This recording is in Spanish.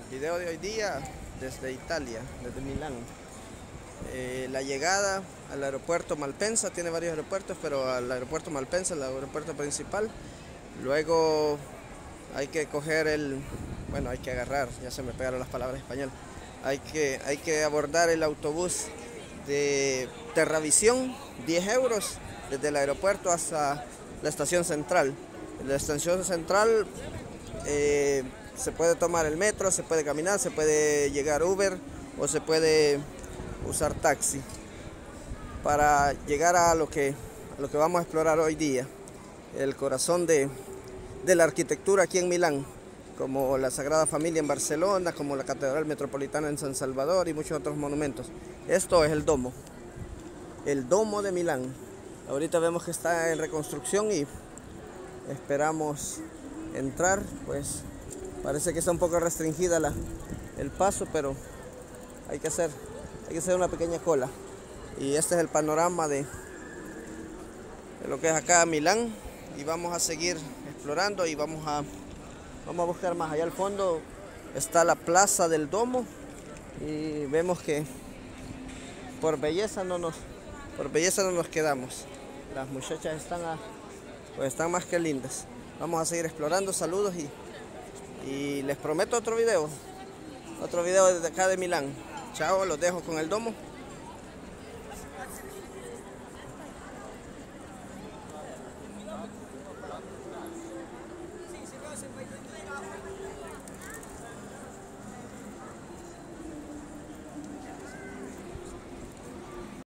Video de hoy día desde Italia, desde Milán. La llegada al aeropuerto Malpensa, tiene varios aeropuertos, pero al aeropuerto Malpensa, el aeropuerto principal. Luego hay que coger hay que agarrar, ya se me pegaron las palabras en español. Hay que abordar el autobús de Terravisión, 10 euros, desde el aeropuerto hasta la estación central. En la estación central se puede tomar el metro, se puede caminar, se puede llegar Uber o se puede usar taxi para llegar a lo que vamos a explorar hoy día, el corazón de la arquitectura aquí en Milán, como la Sagrada Familia en Barcelona, como la Catedral Metropolitana en San Salvador y muchos otros monumentos. Esto es el Domo de Milán. Ahorita vemos que está en reconstrucción y esperamos entrar, pues parece que está un poco restringida el paso, pero hay que hacer una pequeña cola. Y este es el panorama de lo que es acá Milán, y vamos a seguir explorando y vamos a buscar más. Allá al fondo está la plaza del Domo y vemos que por belleza no nos quedamos. Las muchachas están más que lindas. Vamos a seguir explorando. Saludos y les prometo otro video desde acá de Milán. Chao, los dejo con el Domo.